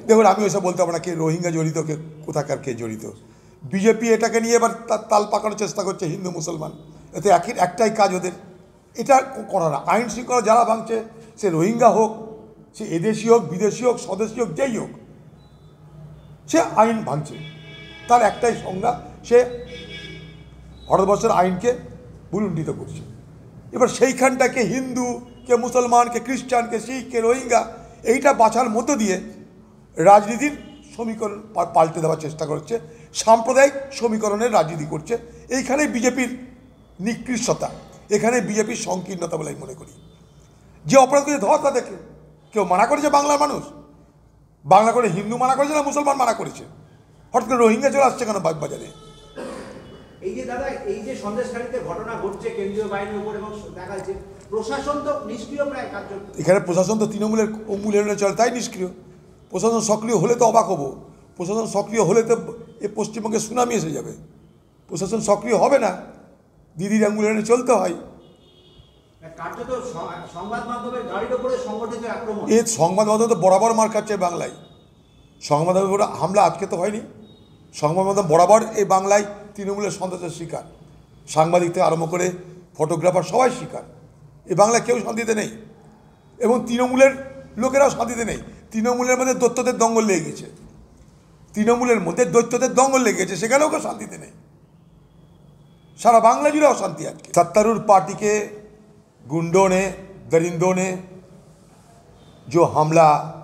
দেখুন আমি ওইসব বলতে পারবো না কে রোহিঙ্গা জড়িত কে কোথাকার কে জড়িত। বিজেপি এটাকে নিয়ে এবার তাল পাকানোর চেষ্টা করছে হিন্দু মুসলমান, এতে একটাই কাজ ওদের, এটা করা না। আইন শৃঙ্খলা যারা ভাঙছে, সে রোহিঙ্গা হোক, সে এদেশি হোক, বিদেশি হোক, স্বদেশি হোক, যেই হোক, সে আইন ভাঙছে। তার একটাই সংজ্ঞা, সে ভারতবর্ষের আইনকে ভুলুণ্ঠিত করছে। এবার সেইখানটাকে হিন্দু কে মুসলমান কে খ্রিস্টান কে শিখ কে রোহিঙ্গা এইটা বাছার মধ্য দিয়ে রাজনীতির সমীকরণ পাল্টে দেওয়ার চেষ্টা করছে, সাম্প্রদায়িক সমীকরণের রাজনীতি করছে। এইখানে বিজেপির নিকৃষ্টতা, এখানে বিজেপির সংকীর্ণতা বলে আমি মনে করি। যে অপরাধ করেছে ধর তাদেরকে, কেউ মানা করেছে বাংলার মানুষ? বাংলা করে হিন্দু মানা করেছে না মুসলমান মানা করেছে? হঠাৎ করে রোহিঙ্গা চলে আসছে কেন বাজারে? এই যে দাদা, এই যে সন্দেশখালীতে ঘটনা ঘটছে কেন্দ্রীয় বাহিনীর উপর, এবং দেখা যাচ্ছে প্রশাসন তো নিষ্ক্রিয় প্রায় কার্য। এখানে প্রশাসন তো তৃণমূলের মূল্যায়নে চলে, তাই নিষ্ক্রিয়। প্রশাসন সক্রিয় হলে তো অবাক হবো, প্রশাসন সক্রিয় হলে তো এ পশ্চিমবঙ্গে সুনামি এসে যাবে। প্রশাসন সক্রিয় হবে না, দিদির আঙুলেনে চলতে হয়। কার্যত সংবাদ মাধ্যমের গাড়ির উপরে সংগঠিত আক্রমণ, এ সংবাদ মাধ্যম তো বরাবর মার খাচ্ছে বাংলায়। সংবাদ মাধ্যমের হামলা আজকে তো হয়নি, সংবাদ মাধ্যম বরাবর এই বাংলায় তৃণমূলের সন্ত্রাসের শিকার। সাংবাদিক থেকে আরম্ভ করে ফটোগ্রাফার সবাই শিকার। এই বাংলায় কেউ শান্তিতে নেই, এবং তৃণমূলের লোকেরাও শান্তিতে নেই। তৃণমূলের মধ্যে দৈত্যদের দঙ্গল লেগে গেছে, তৃণমূলের মধ্যে দৈত্যদের দঙ্গল লেগে গেছে, সেখানেও কেউ শান্তিতে নেই। सारा बांग्ला जुड़े अशांति आज की। सत्तारूढ़ पार्टी के गुंडों ने, दरिंदों ने जो हमला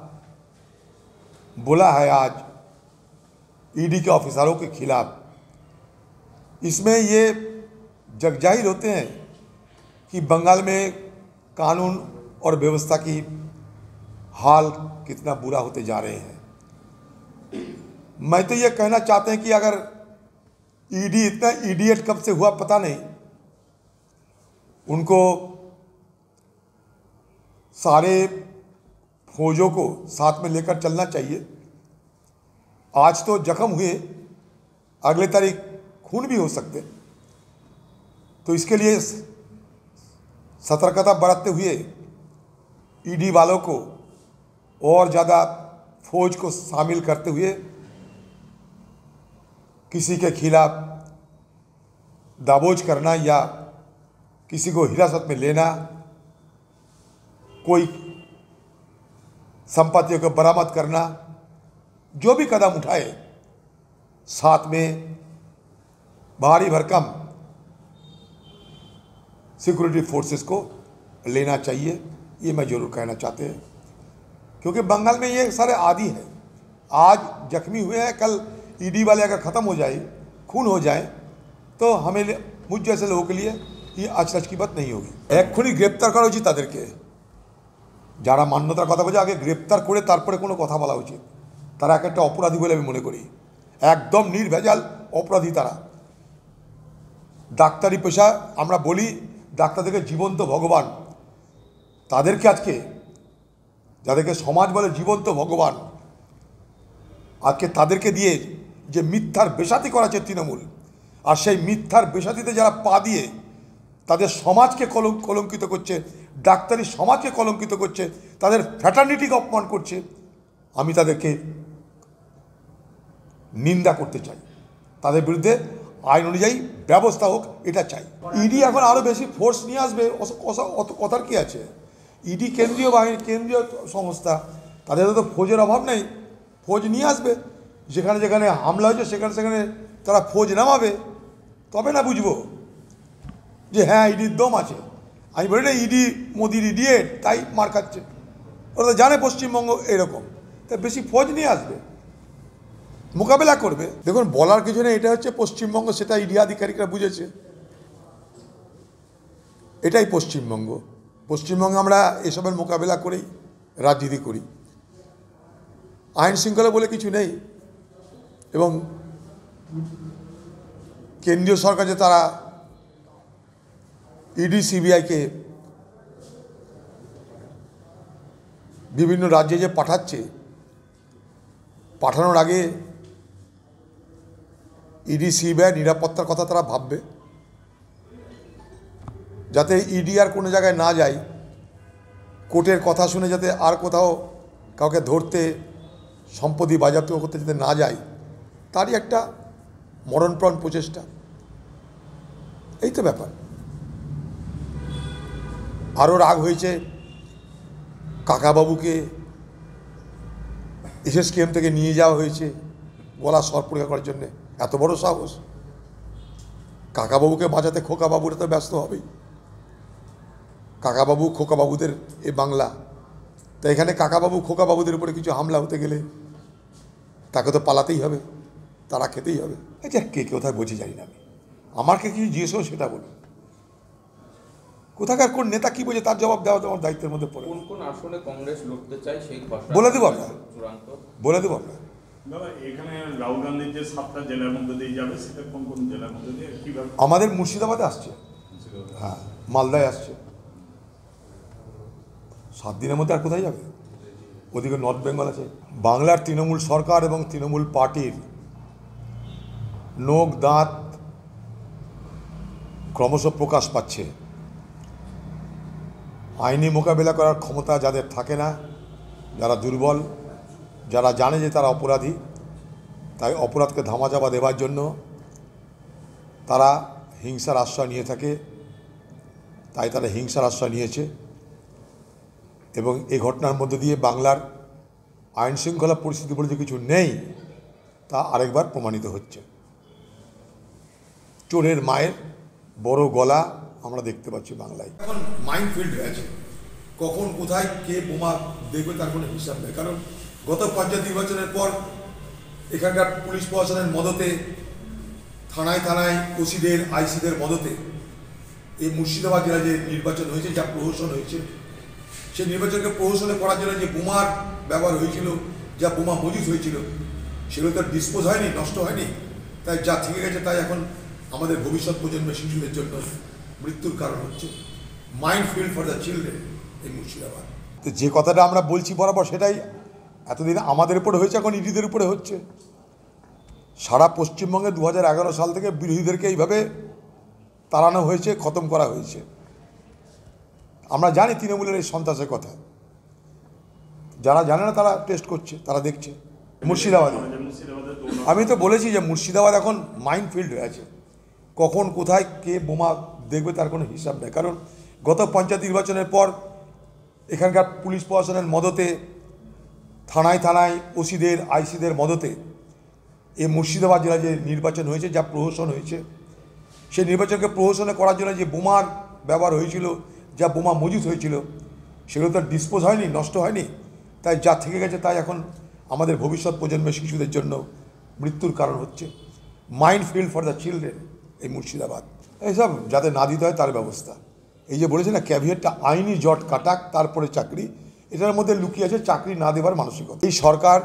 बोला है आज ईडी के ऑफिसरों के खिलाफ, इसमें ये जगजाहिर होते हैं कि बंगाल में कानून और व्यवस्था की हाल कितना बुरा होते जा रहे हैं। मैं तो ये कहना चाहते हैं कि अगर ईडी इतना इडियट कब से हुआ पता नहीं, उनको सारे फौजों को साथ में लेकर चलना चाहिए। आज तो जख्म हुए, अगले तारीख खून भी हो सकते, तो इसके लिए सतर्कता बरतते हुए ईडी वालों को और ज़्यादा फौज को शामिल करते हुए किसी के खिलाफ दबोच करना या किसी को हिरासत में लेना, कोई संपत्तियों को बरामद करना, जो भी कदम उठाए साथ में भारी भरकम सिक्योरिटी फोर्सेस को लेना चाहिए, ये मैं ज़रूर कहना चाहते हैं। क्योंकि बंगाल में ये सारे आदी हैं, आज जख्मी हुए हैं, कल ईडी वाले अगर ख़त्म हो जाए, खून हो जाए, तो हमें मुझ जैसे लोगों के लिए ये अचरज की बात नहीं होगी। एक्षुनि ग्रेप्तार करा उचित तादेरके, যারা মান্যতার কথা বলছে আগে গ্রেপ্তার করে তারপরে কোনো কথা বলা উচিত। তারা একটা অপরাধী বলে আমি মনে করি, একদম নির্ভেজাল অপরাধী তারা। ডাক্তারি পেশা আমরা বলি, ডাক্তারদেরকে জীবন্ত ভগবান, তাদেরকে আজকে যাদেরকে সমাজ বলে জীবন্ত ভগবান, আজকে তাদেরকে দিয়ে যে মিথ্যার বেশাতি করাচ্ছে তৃণমূল, আর সেই মিথ্যার বেশাতিতে যারা পা দিয়ে তাদের সমাজকে কলঙ্কিত করছে, ডাক্তারি সমাজকে কলঙ্কিত করছে, তাদের ফ্র্যাটার্নিটিকে অপমান করছে, আমি তাদেরকে নিন্দা করতে চাই। তাদের বিরুদ্ধে আইন অনুযায়ী ব্যবস্থা হোক, এটা চাই। ইডি এখন আরও বেশি ফোর্স নিয়ে আসবে, অত কথার কি আছে? ইডি কেন্দ্রীয় বাহিনী, কেন্দ্রীয় সংস্থা, তাদের তো ফৌজের অভাব নেই, ফৌজ নিয়ে আসবে। যেখানে যেখানে হামলা হয়েছে সেখানে সেখানে তারা ফৌজ নামাবে, তবে না বুঝবো যে হ্যাঁ ইডির দম আছে। আমি বলি না ইডি মোদির ইডিয়েট, তাই মার খাচ্ছে, ওরা তো জানে পশ্চিমবঙ্গ এরকম, তাই বেশি ফৌজ নিয়ে আসবে, মোকাবেলা করবে। দেখুন বলার কিছু নেই, এটা হচ্ছে পশ্চিমবঙ্গ, সেটা ইডি আধিকারিকরা বুঝেছে, এটাই পশ্চিমবঙ্গ। পশ্চিমবঙ্গে আমরা এসবের মোকাবেলা করেই রাজনীতি করি, আইন শৃঙ্খলা বলে কিছু নেই। এবং কেন্দ্রীয় সরকার যে তারা ইডি সিবিআইকে বিভিন্ন রাজ্যে যে পাঠাচ্ছে, পাঠানোর আগে ইডি সিবিআই নিরাপত্তার কথা তারা ভাববে, যাতে ইডি আর কোনো জায়গায় না যায়, কোর্টের কথা শুনে যাতে আর কোথাও কাউকে ধরতে সম্পত্তি বাজেয়াপ্ত করতে যাতে না যায় তারই একটা মরণপ্রাণ প্রচেষ্টা। এই তো ব্যাপার। আরও রাগ হয়েছে কাকাবাবুকে এসএসকেএম থেকে নিয়ে যাওয়া হয়েছে গলা স্বর পরীক্ষা করার জন্যে। এত বড় সাহস! কাকাবাবুকে বাঁচাতে খোকাবাবুরা তো ব্যস্ত হবেই। কাকাবাবু খোকাবাবুদের এ বাংলা, তাই এখানে কাকাবাবু খোকাবাবুদের উপরে কিছু হামলা হতে গেলে তাকে তো পালাতেই হবে, তারা খেতেই হবে। এটা কে কোথায় বলছি জানি না আমি, আমাকে কি জিজ্ঞেস করো সেটা বলুন। কোথাকার কোন নেতা কি বোঝে তার জবাব দেওয়া তোমার দায়িত্বের মধ্যে পড়ে। কোন কোন আসনে কংগ্রেস লড়তে চায় সেই ঘোষণা বলে দেবো আমরা, চূড়ান্ত বলে দেবো আমরা। দাদা এখানে রাহুল গান্ধীর যে 7টা জেলার মধ্যে দিয়ে যাবে সেটা কোন কোন জেলার মধ্যে দিয়ে কিভাবে? আমাদের মুর্শিদাবাদে আসছে, হ্যাঁ মালদায় আসছে। 7 দিনের মধ্যে আর কোথায় যাবে? ওদিকে নর্থ বেঙ্গল আছে। বাংলার তৃণমূল সরকার এবং তৃণমূল পার্টির নোক দাঁত ক্রমশ প্রকাশ পাচ্ছে। আইনি মোকাবিলা করার ক্ষমতা যাদের থাকে না, যারা দুর্বল, যারা জানে যে তারা অপরাধী, তাই অপরাধকে ধামাচাপা দেওয়ার জন্য তারা হিংসার আশ্রয় নিয়ে থাকে। তাই তারা হিংসার আশ্রয় নিয়েছে এবং এই ঘটনার মধ্যে দিয়ে বাংলার আইন শৃঙ্খলা পরিস্থিতি বলে যে কিছু নেই তা আরেকবার প্রমাণিত হচ্ছে। চোরের মায়ের বড় গলা আমরা দেখতে পাচ্ছি বাংলায়। এখন মাইন্ডফিল্ড হয়েছে, কখন কোথায় কে বোমা দেখবে তার কোনো হিসাব নেই। কারণ গত পঞ্চায়েত নির্বাচনের পর এখানকার পুলিশ প্রশাসনের মদতে, থানায় থানায় ওসিদের আইসিদের মদতে এই মুর্শিদাবাদ জেলায় যে নির্বাচন হয়েছে, যা প্রহসন হয়েছে, সেই নির্বাচনকে প্রহসনে করার জন্য যে বোমার ব্যবহার হয়েছিল, যা বোমা মজুদ হয়েছিল, সেগুলো তো ডিসপোজ হয়নি, নষ্ট হয়নি। তাই যা থেকে গেছে তাই এখন আমাদের ভবিষ্যৎ প্রজন্মের শিশুদের জন্য মৃত্যুর কারণ হচ্ছে। মাইন্ডফিল্ড ফর দ্য চিলড্রেন এই মুর্শিদাবাদ। তো যে কথাটা আমরা বলছি বরাবর সেটাই এতদিন আমাদের উপরে হয়েছে, এখন ইডিদের উপরে হচ্ছে। সারা পশ্চিমবঙ্গে 2011 সাল থেকে বিরোধীদেরকে এইভাবে তাড়ানো হয়েছে, খতম করা হয়েছে। আমরা জানি তৃণমূলের এই সন্ত্রাসের কথা, যারা জানে না তারা টেস্ট করছে, তারা দেখছে। মুর্শিদাবাদে আমি তো বলেছি যে মুর্শিদাবাদ এখন মাইন্ডফিল্ড হয়ে আছে, কখন কোথায় কে বোমা দেখবে তার কোনো হিসাব নেই। কারণ গত পঞ্চায়েত নির্বাচনের পর এখানকার পুলিশ প্রশাসনের মদতে, থানায় থানায় ওসিদের আইসিদের মদতে এই মুর্শিদাবাদ জেলায় যে নির্বাচন হয়েছে, যা প্রহসন হয়েছে, সেই নির্বাচনকে প্রহসনে করার জন্য যে বোমার ব্যবহার হয়েছিল, যা বোমা মজুদ হয়েছিল, সেগুলো তো ডিসপোজ হয়নি, নষ্ট হয়নি। তাই যা থেকে গেছে তাই এখন আমাদের ভবিষ্যৎ প্রজন্মের শিশুদের জন্য মৃত্যুর কারণ হচ্ছে। মাইন্ডফিল্ড ফর দ্য চিলড্রেন এই মুর্শিদাবাদ। এইসব যাতে না দিতে হয় তার ব্যবস্থা। এই যে বলেছে না ক্যাভিয়েটটা, আইনি জট কাটাক তারপরে চাকরি, এটার মধ্যে লুকিয়ে আছে চাকরি না দেওয়ার মানসিকতা। এই সরকার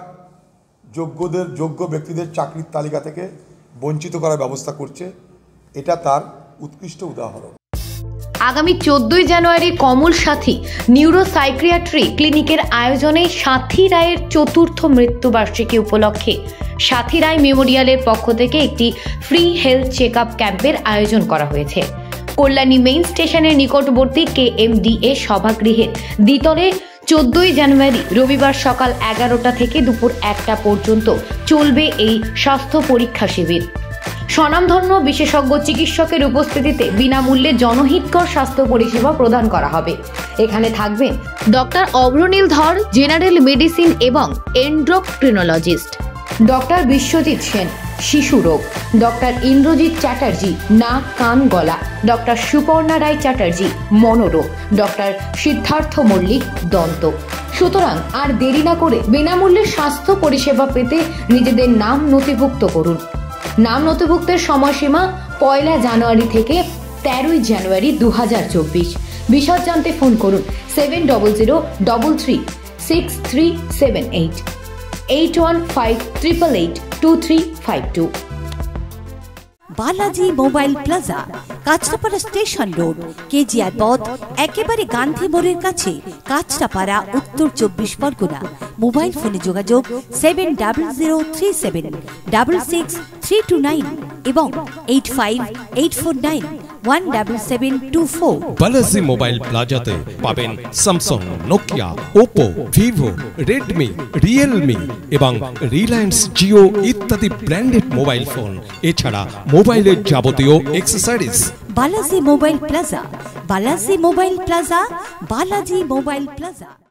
যোগ্য ব্যক্তিদের চাকরির তালিকা থেকে বঞ্চিত করার ব্যবস্থা করছে, এটা তার উৎকৃষ্ট উদাহরণ। আগামী 14ই জানুয়ারি কমল সাথী নিউরোসাইকিয়াট্রি ক্লিনিকের আয়োজনে সাথী রায়ের 4র্থ মৃত্যুবার্ষিকী উপলক্ষে সাথী রায় মেমোরিয়ালের পক্ষ থেকে একটি ফ্রি হেলথ চেক আপ ক্যাম্পের আয়োজন করা হয়েছে। কল্যাণী মেইন স্টেশনের নিকটবর্তী KMDA সভাগৃহের দ্বিতলে 14ই জানুয়ারি রবিবার সকাল 11টা থেকে দুপুর 1টা পর্যন্ত চলবে এই স্বাস্থ্য পরীক্ষা শিবির। স্বনামধন্য বিশেষজ্ঞ চিকিৎসকের উপস্থিতিতে বিনামূল্যে জনহিতকর স্বাস্থ্য পরিষেবা প্রদান করা হবে। এখানে থাকবেন ডক্টর অভ্রনীল ধর, জেনারেল মেডিসিন এবং এন্ড্রোক্রিনোলজিস্ট, ডক্টর বিশ্বজিৎ সেন, শিশু রোগ, ডক্টর ইন্দ্রজিৎ চ্যাটার্জি, নাক কান গলা, ডক্টর সুপর্ণা রায় চ্যাটার্জি, মনোরোগ, ডক্টর সিদ্ধার্থ মল্লিক, দন্ত। সুতরাং আর দেরি না করে বিনামূল্যে স্বাস্থ্য পরিষেবা পেতে নিজেদের নাম নথিভুক্ত করুন। নাম নথিভুক্তের সময়সীমা 1 জানুয়ারি থেকে 13 জানুয়ারি 2024। বিশদ জানতে ফোন করুন 7003336378 8158882352। Balaji mobile plaza, Kanchrapara station road, KGR পথ, একেবারে গান্ধী মোড়ের কাছে, কাঁচরাপাড়া, উত্তর 24 পরগনা। মোবাইল ফোনে যোগাযোগ 7003766329 এবং 858491 17724। বালাজি মোবাইল প্লাজাতে পাবেন Samsung, Nokia, Oppo, Vivo, Redmi, Realme এবং রিলায়েন্স জিও ইত্যাদি ব্র্যান্ডেড মোবাইল ফোন, এছাড়া মোবাইলের যাবতীয় accessories. Balaji mobile plaza, Balaji mobile plaza, Balaji mobile plaza.